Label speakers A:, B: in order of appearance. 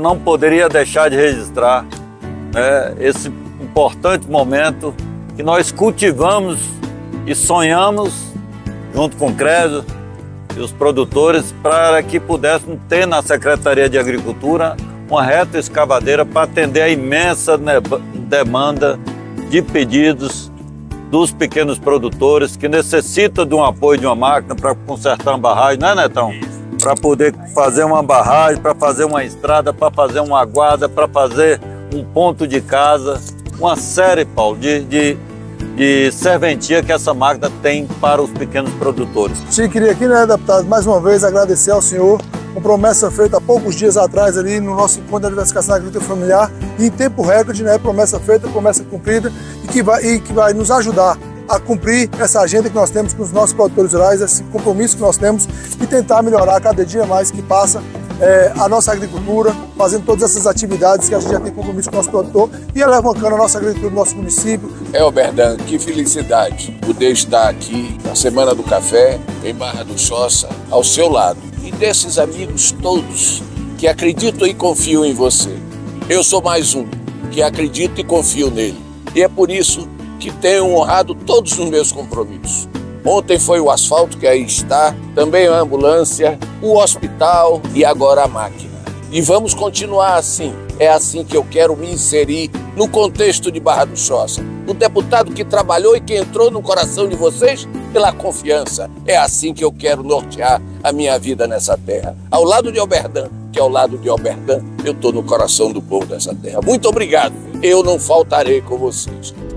A: não poderia deixar de registrar, né, esse importante momento que nós cultivamos e sonhamos, junto com o CRESO e os produtores, para que pudéssemos ter na Secretaria de Agricultura uma retroescavadeira para atender a imensa demanda de pedidos dos pequenos produtores que necessitam de um apoio de uma máquina para consertar uma barragem, não é, Netão? Para poder fazer uma barragem, para fazer uma estrada, para fazer uma guarda, para fazer um ponto de casa, uma série, Paulo, de serventia que essa máquina tem para os pequenos produtores.
B: Sim, queria aqui, né, deputado, mais uma vez agradecer ao senhor, uma promessa feita há poucos dias atrás ali no nosso encontro de diversificação da agricultura familiar, e em tempo recorde, né, promessa feita, promessa cumprida, e que vai nos ajudar a cumprir essa agenda que nós temos com os nossos produtores rurais, esse compromisso que nós temos e tentar melhorar cada dia mais que passa a nossa agricultura, fazendo todas essas atividades que a gente já tem compromisso com o nosso produtor e alavancando a nossa agricultura do nosso município.
C: Elberdan, que felicidade poder estar aqui na Semana do Café, em Barra do Choça, ao seu lado. E desses amigos todos que acreditam e confiam em você. Eu sou mais um que acredito e confio nele. E é por isso que tenho honrado todos os meus compromissos. Ontem foi o asfalto, que aí está, também a ambulância, o hospital e agora a máquina. E vamos continuar assim. É assim que eu quero me inserir no contexto de Barra do Choça. O deputado que trabalhou e que entrou no coração de vocês pela confiança. É assim que eu quero nortear a minha vida nessa terra. Ao lado de Elberdan, que ao lado de Elberdan, eu estou no coração do povo dessa terra. Muito obrigado. Eu não faltarei com vocês.